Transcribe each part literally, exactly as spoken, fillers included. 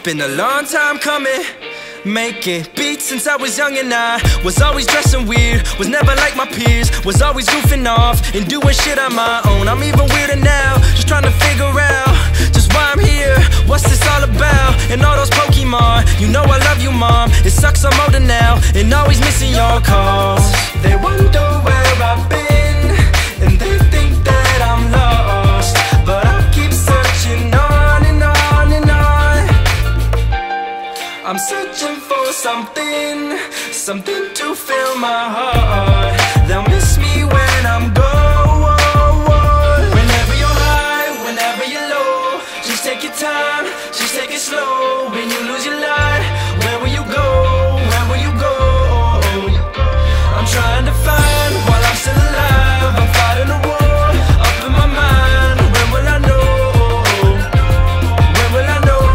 been a long time coming, making beats since I was young, and I was always dressing weird, was never like my peers, was always goofing off and doing shit on my own. I'm even weirder now, just trying to figure out just why I'm here, what's this all about, and all those Pokemon. You know I love you, Mom, it sucks I'm older now and always missing your calls. They wonder where I've been, and they think that I'm lost, but I keep searching on and on and on. I'm searching for something, something to fill my heart. They'll miss me when I'm gone. Whenever you're high, whenever you're low, just take your time, just take it slow. When you lose your light, where will you go? Where will you go? I'm trying to find while I'm still alive. I'm fighting a war up in my mind. When will I know? When will I know?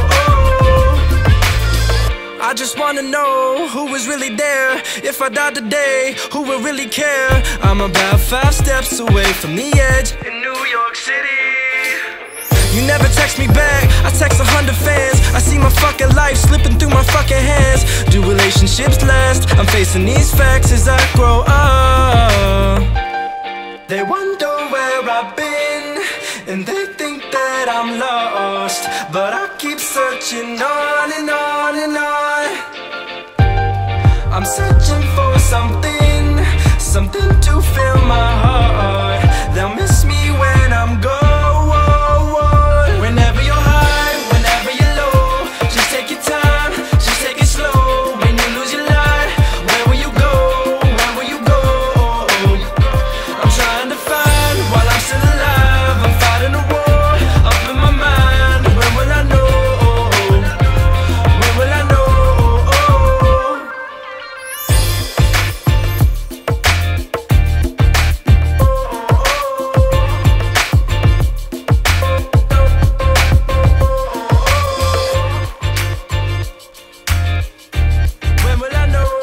I just wanna know who was really there. If I died today, who would really care? I'm about five steps away from the edge in New York City. You never text me back, I text a hundred fans. I see my fucking life slipping through my fucking hands. Do relationships last? I'm facing these facts as I grow up. They wonder where I've been, and they think that I'm lost, but I keep searching on and on and on. I'm searching for something, something to fill my heart. They'll miss me when I'm gone. Whenever you're high, whenever you're low, just take your time, just take it slow. When you lose your light, where will you go? Where will you go? I'm trying to find while I'm still alive. I'm fighting a war up in my mind. When will I know? When will I know? When will I know?